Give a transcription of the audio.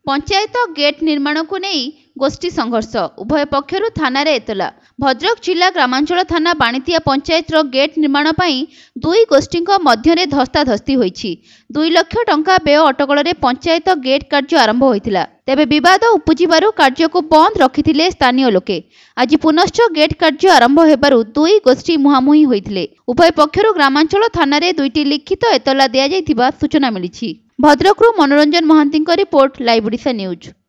Panchayat gate निर्माण को नहीं गोष्ठी संघर्ष उभय पक्षर थाना एतला। भद्रक जिला ग्रामांचल थाना बाणितिया पंचायत गेट निर्माण पर दुई गोष्ठी मध्य धस्ताधस्ती होईछि। 2 लाख टंका व्यय अटकल पंचायत गेट कार्य आरंभ होइतिला। तेबे विवाद उपजिबारु कार्य को बंद रखिथिले स्थानीय लोके। आज पुनश्च गेट कार्य आरंभ हेबारु दुई गोष्ठी मुहामुही होइतिले। उभय पक्षर ग्रामांचल थाना दुईटी लिखित एतला दिया जाइथिबा सूचना मिलिछि। भद्रकरू Manoranjan Mahanti report, live Odisha news.